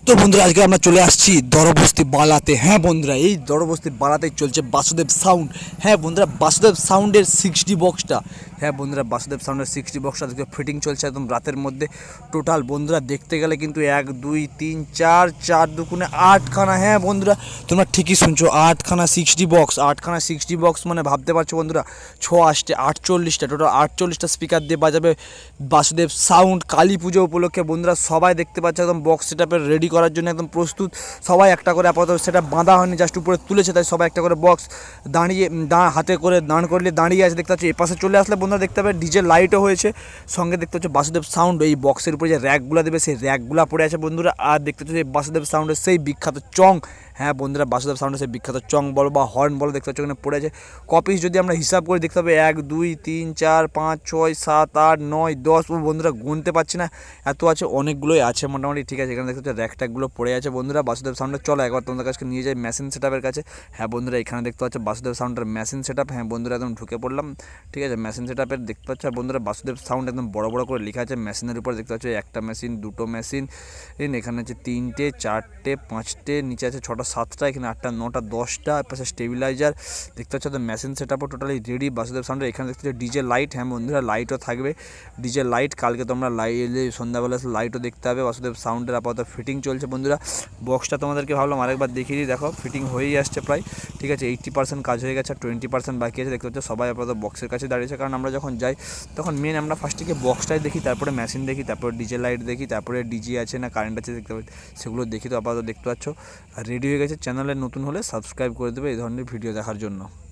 তো বন্ধুরা আজকে আমরা চলে আসছি দরবস্তি বালাতে। হ্যাঁ বন্ধুরা, এই দরবস্তি বালাতেই চলছে বাসুদেব সাউন্ড। হ্যাঁ বন্ধুরা, বাসুদেব সাউন্ডের 60 বক্সটা, হ্যাঁ বন্ধুরা বাসুদেব সাউন্ডের 60 বক্সটা আজকে ফিটিং চলছে একদম রাতের মধ্যে। টোটাল বন্ধুরা দেখতে গেলে কিন্তু 1 2 3 4 4 দুগুণে 8খানা। হ্যাঁ বন্ধুরা তোমরা ঠিকই শুনছো, 8খানা 60 বক্স। 8খানা 60 বক্স মানে ভাবতে পারছো বন্ধুরা 6 8 48টা, টোটাল 48টা স্পিকার দিয়ে বাজাবে বাসুদেব সাউন্ড। কালী পুজো উপলক্ষে বন্ধুরা সবাই দেখতে পাচ্ছে একদম বক্স সেটআপের রেডি করার জন্য একদম প্রস্তুত। সবাই একটা করে আপাতত সেটা বাঁধা হয়নি, জাস্ট উপরে তুলেছে, তাই সবাই একটা করে বক্স দাঁড়িয়ে হাতে করে দাঁড় করলে দাঁড়িয়ে আছে দেখতে পাচ্ছি। এপাশে চলে আসলে বন্ধুরা দেখতে পাবে ডিজে লাইটও হয়েছে, সঙ্গে দেখতে পাচ্ছ বাসুদেব সাউন্ড। এই বক্সের উপরে যে র্যাকগুলো দেবে সেই র্যাকগুলো পড়ে আছে বন্ধুরা। আর দেখতে পাচ্ছ এই বাসুদেব সাউন্ডের সেই বিখ্যাত চং। হ্যাঁ বন্ধুরা বাসুদেব সাউন্ডের সেই বিখ্যাত চং বলো বা হর্ন বলো দেখতে পাচ্ছ এখানে পড়ে আছে। কপিস যদি আমরা হিসাব করে দেখতে হবে 1 2 3 4 5 6 7 8 9 10, ও বন্ধুরা গুনতে পারছি না, এত আছে, অনেকগুলোই আছে মোটামুটি। ঠিক আছে, এখানে দেখতে পাচ্ছ র্যাক ট্যাকগুলো পড়ে আছে বন্ধুরা বাসুদেব সাউন্ডের। চলো একবার তোমাদের কাছে নিয়ে যাই মেশিন সেটআপের কাছে। হ্যাঁ বন্ধুরা এখানে দেখতে পাচ্ছ বাসুদেব সাউন্ডের মেশিন সেটআপ। হ্যাঁ বন্ধুরা একদম ঢুকে পড়লাম। ঠিক আছে, মেশিন সেটআপের দেখতে পাচ্ছ বন্ধুরা বাসুদেব সাউন্ড একদম বড় বড় করে লেখা আছে মেশিনের উপর। দেখতে পাচ্ছ একটা মেশিন, দুটো মেশিন, এখানে আছে 3টে 4টে 5টে, নিচে আছে 6টা 7টা, এখানে 8টা 9টা 10টা, পাশে স্টেবিলাইজার দেখতে পাচ্ছ। তো মেশিন সেটআপও টোটালি রেডি বাসুদেব সাউন্ডের। এখানে দেখতে পাচ্ছ ডিজে লাইট। হ্যাঁ বন্ধুরা লাইটও থাকবে, ডিজে লাইট। কালকে তোমরা সন্ধ্যাবেলা লাইটও দেখতে হবে বাসুদেব সাউন্ডের। আপাতত ফিটিং চলছে বন্ধুরা। বক্সটা তোমাদেরকে ভাবলাম আরেকবার দেখিয়ে দিই, দেখো ফিটিং হয়েই আসছে প্রায়। ঠিক আছে, 80% কাজ হয়ে গেছে আর 20% বাকি আছে। দেখতে পাচ্ছ সবাই আপাতত বক্সের কাছে দাঁড়িয়েছে, কারণ আমরা যখন যাই তখন মেন আমরা ফার্স্টে গিয়ে বক্সটাই দেখি, তারপরে মেশিন দেখি, তারপরে ডিজে লাইট দেখি, তারপরে ডিজে আছে না কারেন্ট আছে দেখতে পাচ্ছি, সেগুলো দেখি। তো আপাতত দেখতে পাচ্ছ রেডি হয়ে গেছে। চ্যানেলে নতুন হলে সাবস্ক্রাইব করে দেবে এই ধরনের ভিডিও দেখার জন্য।